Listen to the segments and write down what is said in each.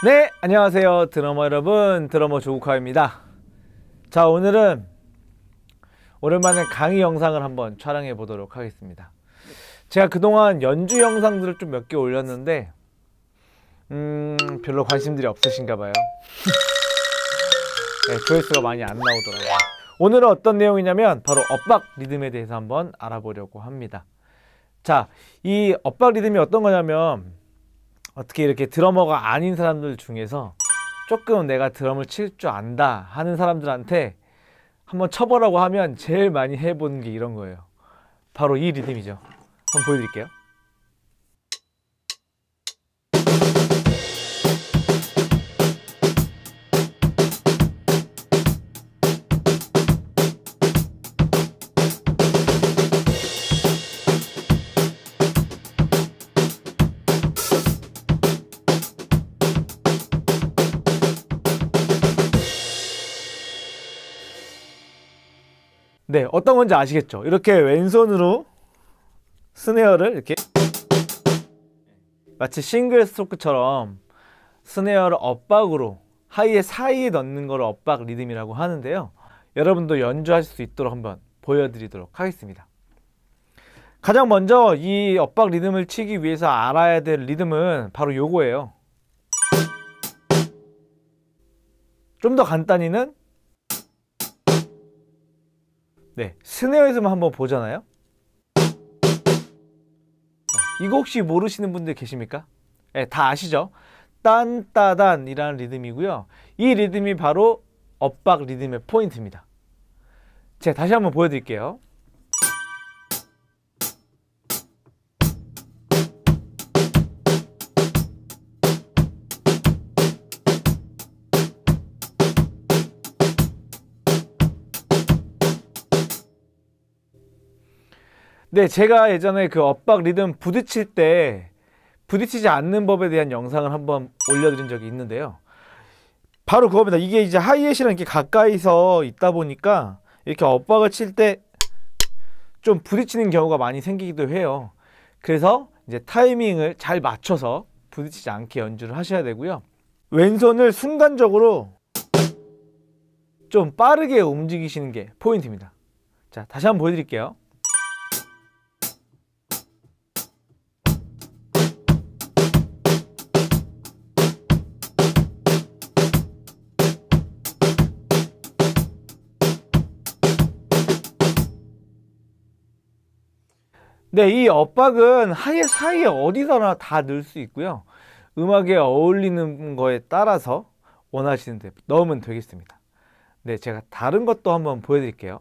네, 안녕하세요 드러머 여러분, 드러머 조국화입니다. 자, 오늘은 오랜만에 강의 영상을 한번 촬영해 보도록 하겠습니다. 제가 그동안 연주 영상들을 좀 몇 개 올렸는데 별로 관심들이 없으신가 봐요. 네, 조회수가 많이 안 나오더라고요. 오늘은 어떤 내용이냐면 바로 엇박 리듬에 대해서 한번 알아보려고 합니다. 자, 이 엇박 리듬이 어떤 거냐면 어떻게 이렇게 드러머가 아닌 사람들 중에서 조금 내가 드럼을 칠 줄 안다 하는 사람들한테 한번 쳐보라고 하면 제일 많이 해보는 게 이런 거예요. 바로 이 리듬이죠. 한번 보여드릴게요. 네, 어떤 건지 아시겠죠? 이렇게 왼손으로 스네어를 이렇게 마치 싱글 스트로크처럼 스네어를 엇박으로 하이에 사이에 넣는 걸 엇박 리듬이라고 하는데요. 여러분도 연주하실 수 있도록 한번 보여드리도록 하겠습니다. 가장 먼저 이 엇박 리듬을 치기 위해서 알아야 될 리듬은 바로 요거예요. 좀 더 간단히는 네, 스네어에서만 한번 보잖아요. 이거 혹시 모르시는 분들 계십니까? 네, 다 아시죠? 딴따단 이라는 리듬이고요. 이 리듬이 바로 엇박 리듬의 포인트입니다. 제가 다시 한번 보여드릴게요. 네, 제가 예전에 그 엇박 리듬 부딪힐 때 부딪히지 않는 법에 대한 영상을 한번 올려드린 적이 있는데요. 바로 그겁니다. 이게 이제 하이햇이랑 이렇게 가까이서 있다 보니까 이렇게 엇박을 칠 때 좀 부딪히는 경우가 많이 생기기도 해요. 그래서 이제 타이밍을 잘 맞춰서 부딪히지 않게 연주를 하셔야 되고요. 왼손을 순간적으로 좀 빠르게 움직이시는 게 포인트입니다. 자, 다시 한번 보여드릴게요. 네, 이 엇박은 하이햇 사이에 어디서나 다 넣을 수 있고요. 음악에 어울리는 거에 따라서 원하시는 데 넣으면 되겠습니다. 네, 제가 다른 것도 한번 보여드릴게요.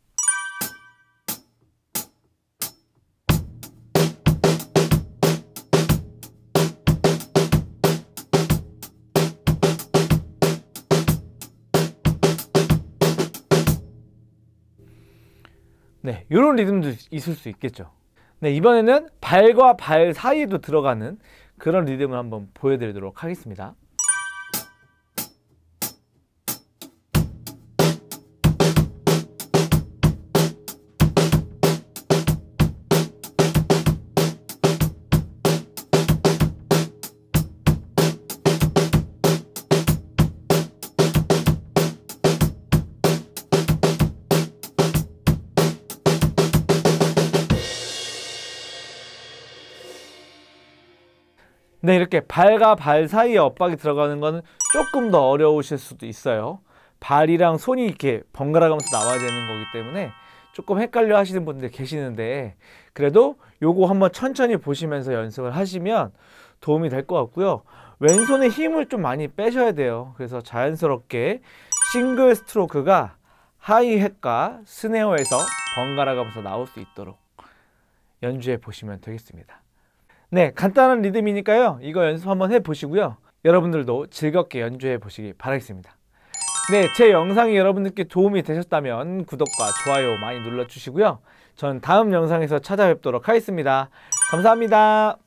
네, 이런 리듬도 있을 수 있겠죠. 네, 이번에는 발과 발 사이에도 들어가는 그런 리듬을 한번 보여드리도록 하겠습니다. 네, 이렇게 발과 발 사이에 엇박이 들어가는 거는 조금 더 어려우실 수도 있어요. 발이랑 손이 이렇게 번갈아 가면서 나와야 되는 거기 때문에 조금 헷갈려 하시는 분들 계시는데, 그래도 요거 한번 천천히 보시면서 연습을 하시면 도움이 될 것 같고요. 왼손에 힘을 좀 많이 빼셔야 돼요. 그래서 자연스럽게 싱글 스트로크가 하이햇과 스네어에서 번갈아 가면서 나올 수 있도록 연주해 보시면 되겠습니다. 네, 간단한 리듬이니까요. 이거 연습 한번 해보시고요. 여러분들도 즐겁게 연주해 보시기 바라겠습니다. 네, 제 영상이 여러분들께 도움이 되셨다면 구독과 좋아요 많이 눌러주시고요. 전 다음 영상에서 찾아뵙도록 하겠습니다. 감사합니다.